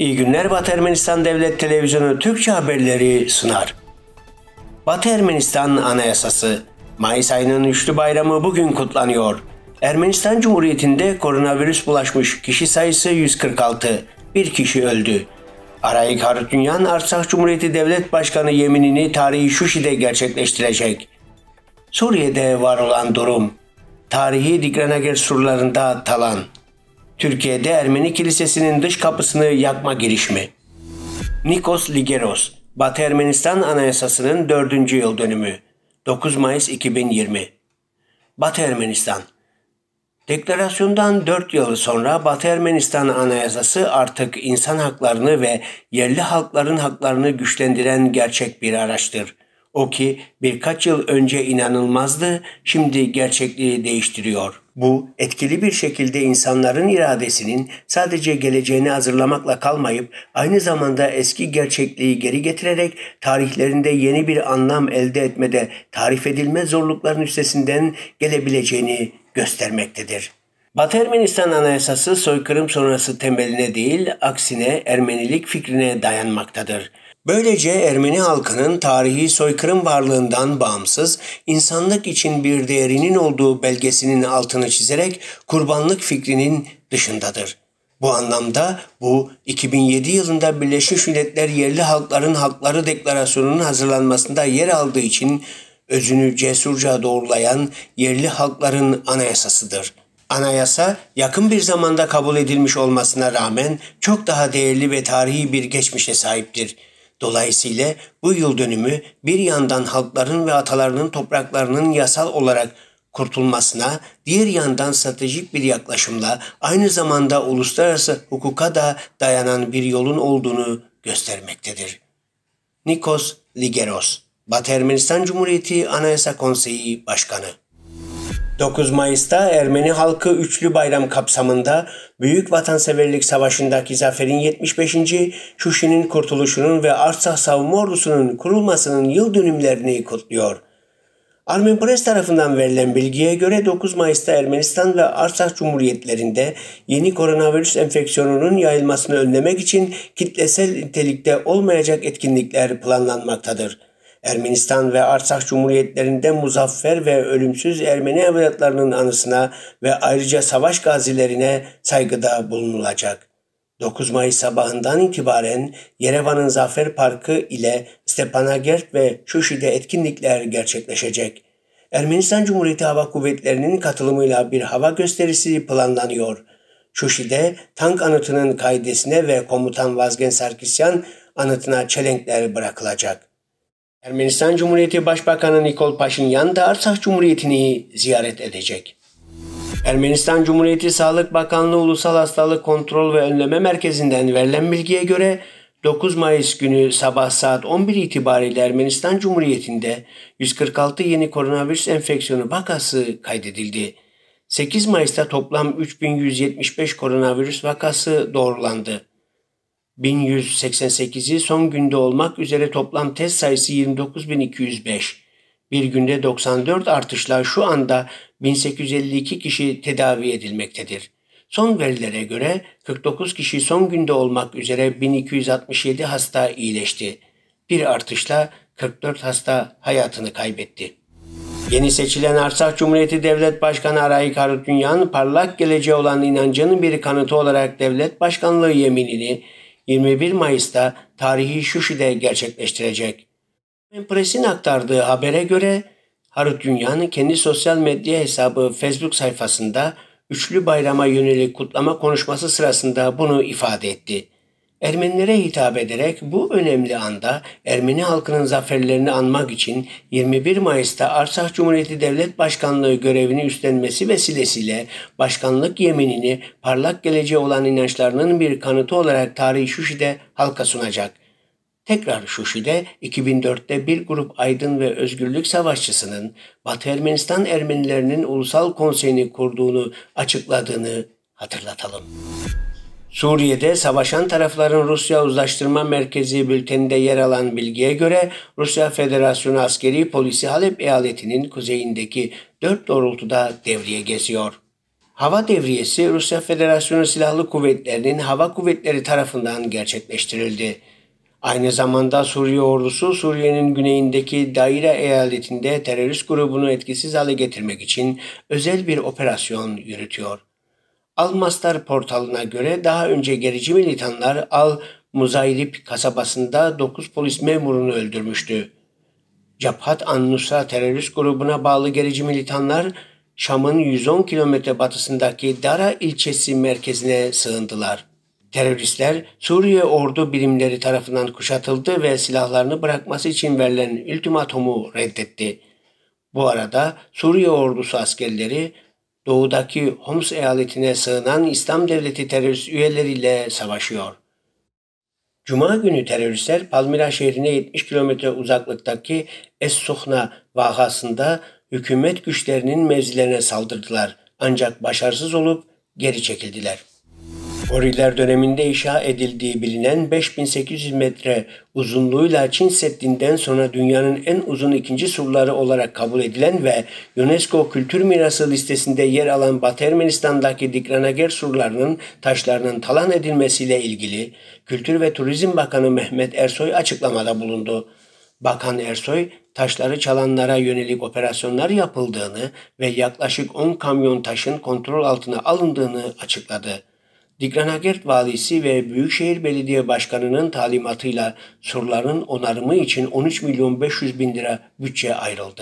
İyi günler, Batı Ermenistan Devlet Televizyonu Türkçe haberleri sunar. Batı Ermenistan Anayasası. Mayıs ayının üçlü bayramı bugün kutlanıyor. Ermenistan Cumhuriyeti'nde koronavirüs bulaşmış kişi sayısı 146. Bir kişi öldü. Arayik Harutyunyan, Artsakh Cumhuriyeti Devlet Başkanı yeminini tarihi Şuşi'de gerçekleştirecek. Suriye'de var olan durum. Tarihi Digranager surlarında talan. Türkiye'de Ermeni Kilisesi'nin dış kapısını yakma girişimi. Nikos Ligeros, Batı Ermenistan Anayasası'nın 4. yıl dönümü. 9 Mayıs 2020. Batı Ermenistan. Deklarasyondan 4 yıl sonra Batı Ermenistan Anayasası artık insan haklarını ve yerli halkların haklarını güçlendiren gerçek bir araçtır. O ki birkaç yıl önce inanılmazdı, şimdi gerçekliği değiştiriyor. Bu, etkili bir şekilde insanların iradesinin sadece geleceğini hazırlamakla kalmayıp aynı zamanda eski gerçekliği geri getirerek tarihlerinde yeni bir anlam elde etmede tarif edilmez zorlukların üstesinden gelebileceğini göstermektedir. Batı Ermenistan Anayasası soykırım sonrası temeline değil, aksine Ermenilik fikrine dayanmaktadır. Böylece Ermeni halkının tarihi soykırım varlığından bağımsız, insanlık için bir değerinin olduğu belgesinin altını çizerek kurbanlık fikrinin dışındadır. Bu anlamda bu 2007 yılında Birleşmiş Milletler Yerli Halkların Hakları Deklarasyonu'nun hazırlanmasında yer aldığı için özünü cesurca doğrulayan yerli halkların anayasasıdır. Anayasa yakın bir zamanda kabul edilmiş olmasına rağmen çok daha değerli ve tarihi bir geçmişe sahiptir. Dolayısıyla bu yıl dönümü bir yandan halkların ve atalarının topraklarının yasal olarak kurtulmasına, diğer yandan stratejik bir yaklaşımla aynı zamanda uluslararası hukuka da dayanan bir yolun olduğunu göstermektedir. Nikos Ligeros, Batı Ermenistan Cumhuriyeti Anayasa Konseyi Başkanı. 9 Mayıs'ta Ermeni halkı üçlü bayram kapsamında Büyük Vatanseverlik Savaşı'ndaki zaferin 75. Şuşi'nin kurtuluşunun ve Artsakh Savunma Ordusu'nun kurulmasının yıl dönümlerini kutluyor. Armen Press tarafından verilen bilgiye göre 9 Mayıs'ta Ermenistan ve Artsakh Cumhuriyetlerinde yeni koronavirüs enfeksiyonunun yayılmasını önlemek için kitlesel nitelikte olmayacak etkinlikler planlanmaktadır. Ermenistan ve Artsakh Cumhuriyetlerinde muzaffer ve ölümsüz Ermeni evlatlarının anısına ve ayrıca savaş gazilerine saygıda bulunulacak. 9 Mayıs sabahından itibaren Yerevan'ın Zafer Parkı ile Stepanakert ve Şuşi'de etkinlikler gerçekleşecek. Ermenistan Cumhuriyeti Hava Kuvvetleri'nin katılımıyla bir hava gösterisi planlanıyor. Şuşi'de tank anıtının kaidesine ve komutan Vazgen Sarkisyan anıtına çelenkler bırakılacak. Ermenistan Cumhuriyeti Başbakanı Nikol Paşinyan da Artsakh Cumhuriyeti'ni ziyaret edecek. Ermenistan Cumhuriyeti Sağlık Bakanlığı Ulusal Hastalık Kontrol ve Önleme Merkezi'nden verilen bilgiye göre 9 Mayıs günü sabah saat 11 itibariyle Ermenistan Cumhuriyeti'nde 146 yeni koronavirüs enfeksiyonu vakası kaydedildi. 8 Mayıs'ta toplam 3175 koronavirüs vakası doğrulandı. 1188'i son günde olmak üzere toplam test sayısı 29.205. Bir günde 94 artışla şu anda 1852 kişi tedavi edilmektedir. Son verilere göre 49 kişi son günde olmak üzere 1267 hasta iyileşti. Bir artışla 44 hasta hayatını kaybetti. Yeni seçilen Artsakh Cumhuriyeti Devlet Başkanı Arayik Harutyunyan, parlak geleceğe olan inancının bir kanıtı olarak devlet başkanlığı yeminini 21 Mayıs'ta tarihi Şuşi'de gerçekleştirecek. Press'in aktardığı habere göre Harutyunyan kendi sosyal medya hesabı Facebook sayfasında üçlü bayrama yönelik kutlama konuşması sırasında bunu ifade etti. Ermenilere hitap ederek bu önemli anda Ermeni halkının zaferlerini anmak için 21 Mayıs'ta Artsakh Cumhuriyeti Devlet Başkanlığı görevini üstlenmesi vesilesiyle başkanlık yeminini parlak geleceğe olan inançlarının bir kanıtı olarak tarihi Şuşi'de halka sunacak. Tekrar Şuşi'de 2004'te bir grup aydın ve özgürlük savaşçısının Batı Ermenistan Ermenilerinin Ulusal Konseyi'ni kurduğunu açıkladığını hatırlatalım. Suriye'de savaşan tarafların Rusya Uzlaştırma Merkezi bülteninde yer alan bilgiye göre Rusya Federasyonu Askeri Polisi Halep eyaletinin kuzeyindeki 4 doğrultuda devriye geziyor. Hava devriyesi Rusya Federasyonu Silahlı Kuvvetleri'nin hava kuvvetleri tarafından gerçekleştirildi. Aynı zamanda Suriye ordusu Suriye'nin güneyindeki Daire eyaletinde terörist grubunu etkisiz hale getirmek için özel bir operasyon yürütüyor. Al-Mastar portalına göre daha önce gerici militanlar Al-Muzayrib kasabasında 9 polis memurunu öldürmüştü. Cabhat an-Nusra terörist grubuna bağlı gerici militanlar Şam'ın 110 kilometre batısındaki Dara ilçesi merkezine sığındılar. Teröristler Suriye ordu birimleri tarafından kuşatıldı ve silahlarını bırakması için verilen ultimatomu reddetti. Bu arada Suriye ordusu askerleri doğudaki Homs eyaletine sığınan İslam Devleti terörist üyeleriyle savaşıyor. Cuma günü teröristler Palmira şehrine 70 kilometre uzaklıktaki Es-Sohna vahasında hükümet güçlerinin mevzilerine saldırdılar. Ancak başarısız olup geri çekildiler. Hurriler döneminde inşa edildiği bilinen 5800 metre uzunluğuyla Çin Seddi'nden sonra dünyanın en uzun ikinci surları olarak kabul edilen ve UNESCO Kültür Mirası listesinde yer alan Batı Ermenistan'daki Dikranager surlarının taşlarının talan edilmesiyle ilgili Kültür ve Turizm Bakanı Mehmet Ersoy açıklamada bulundu. Bakan Ersoy, taşları çalanlara yönelik operasyonlar yapıldığını ve yaklaşık 10 kamyon taşın kontrol altına alındığını açıkladı. Dikranagert valisi ve Büyükşehir Belediye Başkanı'nın talimatıyla surların onarımı için 13 milyon 500 bin lira bütçe ayrıldı.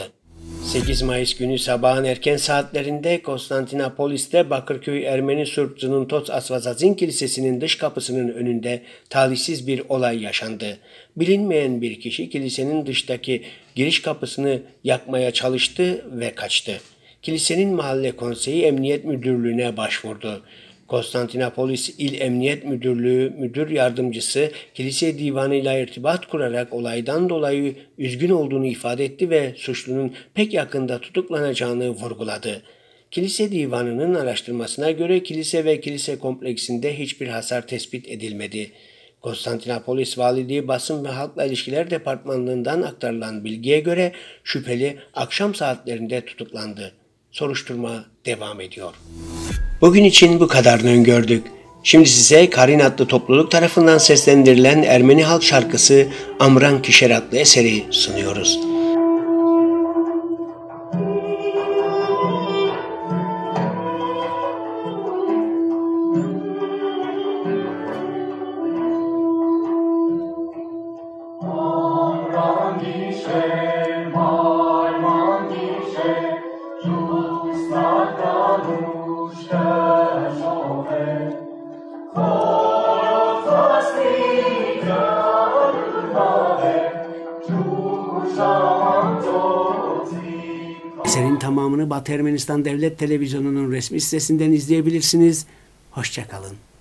8 Mayıs günü sabahın erken saatlerinde Konstantinopolis'te Bakırköy Ermeni Surp Zınıntos Asvazazin Kilisesi'nin dış kapısının önünde talihsiz bir olay yaşandı. Bilinmeyen bir kişi kilisenin dıştaki giriş kapısını yakmaya çalıştı ve kaçtı. Kilisenin mahalle konseyi emniyet müdürlüğüne başvurdu. Konstantinopolis İl Emniyet Müdürlüğü Müdür Yardımcısı kilise divanıyla irtibat kurarak olaydan dolayı üzgün olduğunu ifade etti ve suçlunun pek yakında tutuklanacağını vurguladı. Kilise divanının araştırmasına göre kilise ve kilise kompleksinde hiçbir hasar tespit edilmedi. Konstantinopolis Valiliği Basın ve Halkla İlişkiler Departmanlığından aktarılan bilgiye göre şüpheli akşam saatlerinde tutuklandı. Soruşturma devam ediyor. Bugün için bu kadarını öngördük. Şimdi size Karin adlı topluluk tarafından seslendirilen Ermeni halk şarkısı Amran Kişer adlı eseri sunuyoruz. Eserin tamamını Batı Ermenistan Devlet Televizyonu'nun resmi sitesinden izleyebilirsiniz. Hoşça kalın.